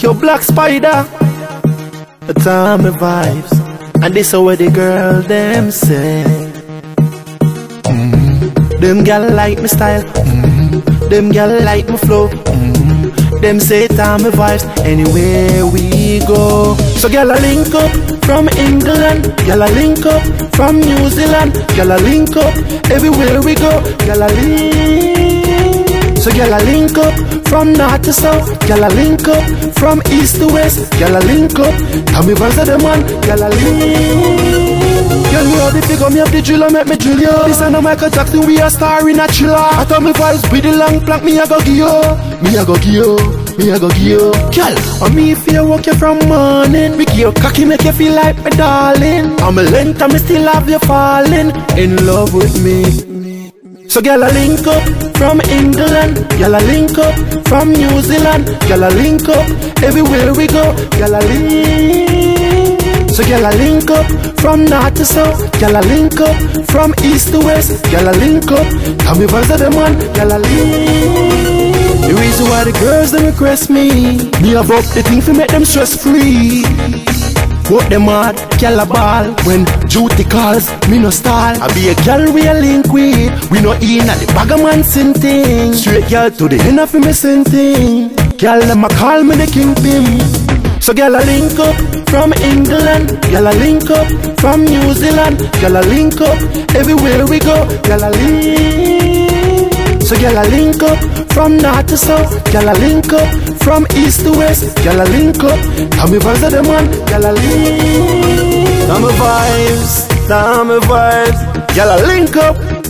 Yo, Black Spider, the time vibes, and this is what the girl them say. Them gal like my style, them gal like my flow. Them say time vibes anywhere we go. So gal a link up from England, gal a link up from New Zealand, gal a link up everywhere we go. Gal a link. So gal a link up from north to south, gal a link up from east to west, gal a link up. Tell me vibes of the man, gal a link. Girl, you have the figure, me have the driller, make me drill you. This ain't no Michael Jackson, we a star in a thriller. I tell me vibes with the long plank, me a go give you. Me a go give you, me a go give you. Girl, on me if you walk you from morning, we give you cocky, make you feel like my darling. I'm a length and me still have you falling in love with me. So girl, a link up from England, girl, a link up from New Zealand, girl, a link up everywhere we go, girl, a link. So girl, a link up from north to south, girl, a link up from east to west, girl, a link up. Tell me vibes of the man, girl, a link. The reason why the girls them request me have up the thing to make them stress free. Work them hard, girl a ball. When duty calls, me no stall. I be a girl we a link with. We no in at the bag of man sin thing. Straight girl to the end of me sin thing. Girl them a call me the kingpin. So girl a link up from England, girl a link up from New Zealand, girl a link up everywhere we go, girl a link. So girl a link up from north to south, girl a link up from east to west, girl a link up. Tell me vibes of the man, girl a link. Tell me vibes, girl a link up.